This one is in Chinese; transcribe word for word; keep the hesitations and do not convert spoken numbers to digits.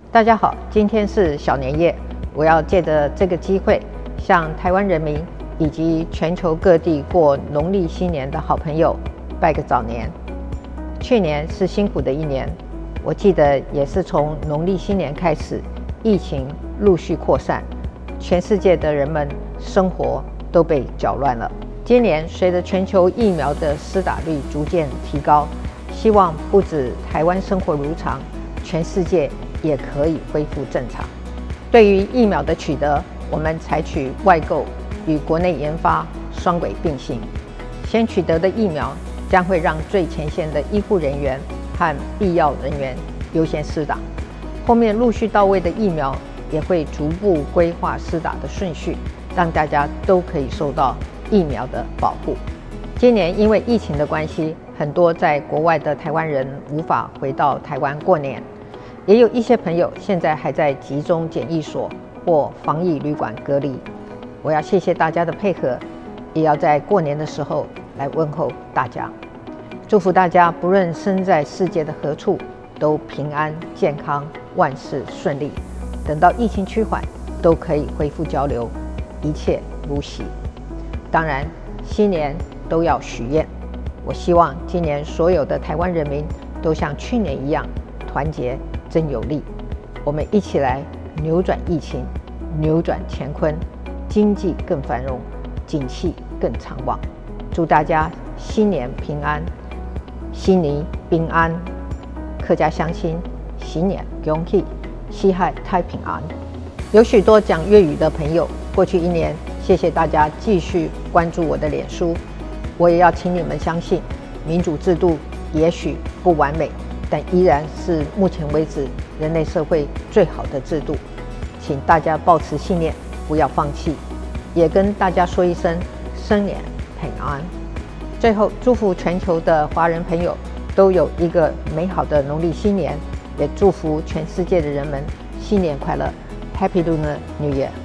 大家好，今天是小年夜，我要借着这个机会，向台湾人民以及全球各地过农历新年的好朋友拜个早年。去年是辛苦的一年，我记得也是从农历新年开始，疫情陆续扩散，全世界的人们生活都被搅乱了。今年随着全球疫苗的施打率逐渐提高，希望不止台湾生活如常，全世界也可以恢复正常。对于疫苗的取得，我们采取外购与国内研发双轨并行。先取得的疫苗将会让最前线的医护人员和必要人员优先施打，后面陆续到位的疫苗也会逐步规划施打的顺序，让大家都可以受到疫苗的保护。今年因为疫情的关系，很多在国外的台湾人无法回到台湾过年，也有一些朋友现在还在集中检疫所或防疫旅馆隔离。我要谢谢大家的配合，也要在过年的时候来问候大家，祝福大家不论身在世界的何处，都平安健康，万事顺利。等到疫情趋缓，都可以恢复交流，一切如昔。当然，新年都要许愿。我希望今年所有的台湾人民都像去年一样团结真有力，我们一起来扭转疫情，扭转乾坤，经济更繁荣，景气更长旺。祝大家新年平安，新年平安，客家乡亲新年恭喜，西海太平安。有许多讲粤语的朋友，过去一年谢谢大家继续关注我的脸书，我也要请你们相信，民主制度也许不完美，但依然是目前为止人类社会最好的制度。请大家抱持信念，不要放弃，也跟大家说一声新年平安。最后，祝福全球的华人朋友都有一个美好的农历新年，也祝福全世界的人们新年快乐 ，Happy Lunar New Year。